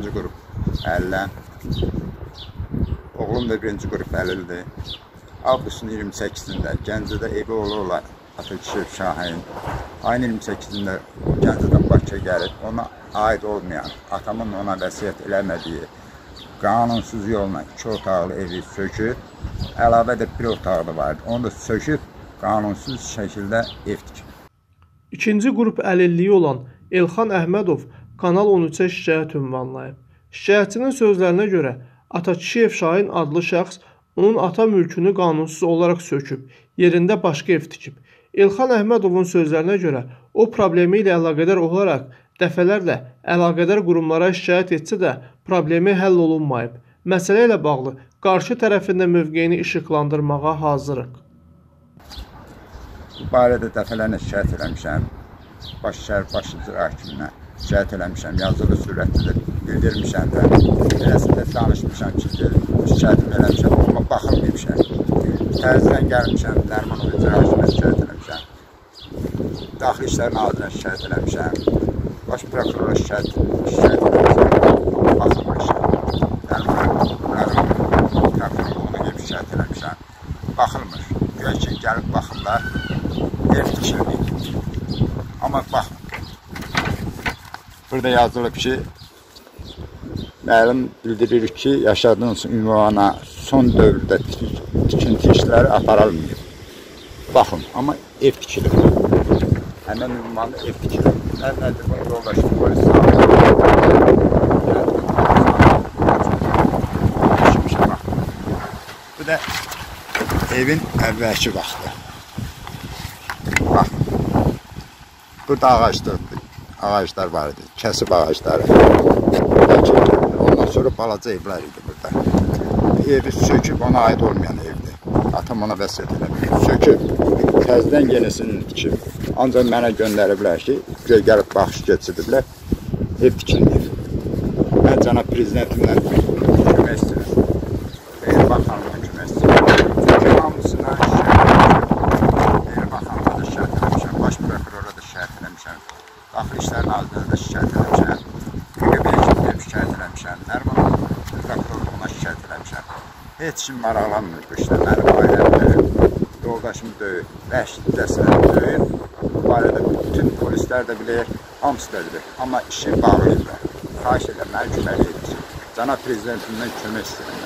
birinci qrup əliləm. Oğlum da birinci qrup əlildir. Avqustun 28-də Gəncədə evi olurlar Atakişiyev Şahin. Ayın 28-də Gəncədən Bakıya gəlib, ona aid olmayan, atamın ona vəsiyyət eləmədiyi qanunsuz yolla 2 otaqlı evi söküb, əlavə də 1 otağı da vardı. Onu da söküb, qanunsuz şəkildə ev tikib. İkinci qrup əlilliyi olan Elxan Əhmədov Kanal 13-ə şikayət ünvanlayıb. Şikayətçinin sözlərinə görə Atakişiyev Şahin adlı şəxs onun ata mülkünü qanunsuz olaraq söküb, yerində başqa ev tikib. Elxan Əhmədovun sözlərinə görə o problemi ilə əlaqədar olaraq dəfələrlə əlaqədar qurumlara şikayət etsə də problemi həll olunmayıb. Məsələ ilə bağlı qarşı tərəfində mövqeyini işıqlandırmağa hazırıq. Bu barədə dəfələrlə şikayət eləmişəm. Baş şəhər baş icra hakiminə şikayət eləmişəm. Yazılı surətdə də bildirmişəm də. Eləsində danışmışam ki, şikayətimi eləmişəm, amma baxılmaymışam. Təzdən gəlmişəm, Dərmanov icra hakiminə şikayət eləmişəm. Daxili İşlər Nazirinə şikayət eləmişəm. Baş prokurora şikayət eləmişəm. Baxılmışam. Dərmanov prokurorluğuna gəlib şikayət eləmişəm. Baxılmır. Göy ki, gəlib baxırlar. Ev tikilməyib. Amma baxın. Burada yazılıb ki, müəllim bildirir ki, yaşadığınız ünvana son dövrdə tikinti işləri aparılmıyor. Baxın, amma ev tikilib. Həmən ünvanda ev tikilib. Nədir bunu yoldaşım polis sağlayıb. Bu da evin əvvəlki vaxtı. Baxın. Burada ağaclar var idi, kəsib ağacları. Ondan sonra balaca evlər idi burada. Evi söküb, ona aid olmayan evdir. Atam ona vəsiyyət eləmir. Söküb, təzdən yenisini tikib. Ancaq mənə göndəriblər ki, gəlib baxış geçirdiblər, ev tikilmir. Mən cənab prezidentimdən kömək istəyirəm. Bakanlığa kömək istəyirəm. Çünki hamısına baş prokurora da şikayət eləmişəm, Daxili İşlər Nazirinə də şikayət eləmişəm, QQB-yə şikayət eləmişəm, Dərmanov prokurorluğuna şikayət eləmişəm. Heç kim maraqlanmır bu işlə, mənim ailəm döyüb, yoldaşım döyüb, vəhşidcəsinə döyüb. Bu barədə bütün polislər də bilir, hamısı da bilir. Amma işi bağlayırlar. Xahiş edirəm, mənə kömək edir. Cənab prezidentimdən kömək istəyirəm.